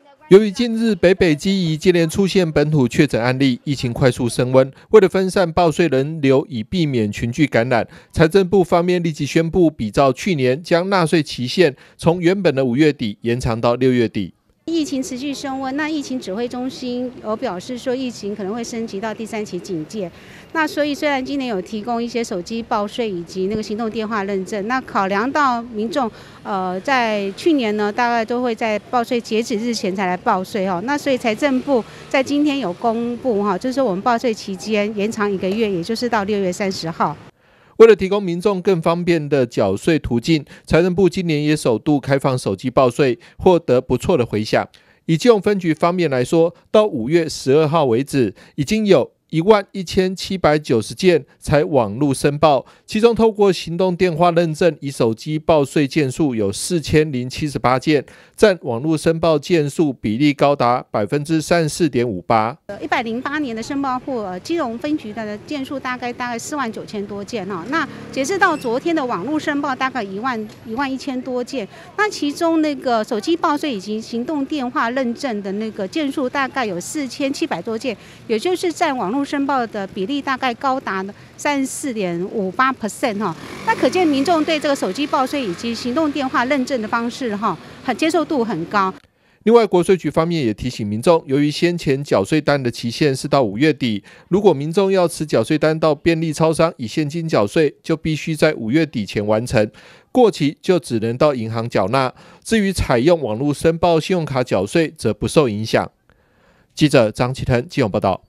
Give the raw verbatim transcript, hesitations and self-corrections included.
由于近日北北基宜接连出现本土确诊案例，疫情快速升温。为了分散报税人流，以避免群聚感染，财政部方面立即宣布，比照去年，将纳税期限从原本的五月底延长到六月底。 疫情持续升温，那疫情指挥中心有表示说，疫情可能会升级到第三期警戒。那所以虽然今年有提供一些手机报税以及那个行动电话认证，那考量到民众呃在去年呢，大概都会在报税截止日前才来报税哈。那所以财政部在今天有公布哈，就是说我们报税期间延长一个月，也就是到六月三十号。 为了提供民众更方便的缴税途径，财政部今年也首度开放手机报税，获得不错的回响。以基隆分局方面来说，到五月十二号为止，已经有一万一千七百九十件才网络申报，其中透过行动电话认证以手机报税件数有四千零七十八件，占网络申报件数比例高达百分之三十四点五八。 一百零八年的申报户，呃，基隆分局的件数大概大概四万九千多件哈。那截至到昨天的网络申报大概一万一万一千多件，那其中那个手机报税以及行动电话认证的那个件数大概有四千七百多件，也就是占网络申报的比例大概高达三十四点五八 percent 哈。那可见民众对这个手机报税以及行动电话认证的方式哈，很接受度很高。 另外，国税局方面也提醒民众，由于先前缴税单的期限是到五月底，如果民众要持缴税单到便利超商以现金缴税，就必须在五月底前完成，过期就只能到银行缴纳。至于采用网络申报信用卡缴税，则不受影响。记者张启腾基隆报道。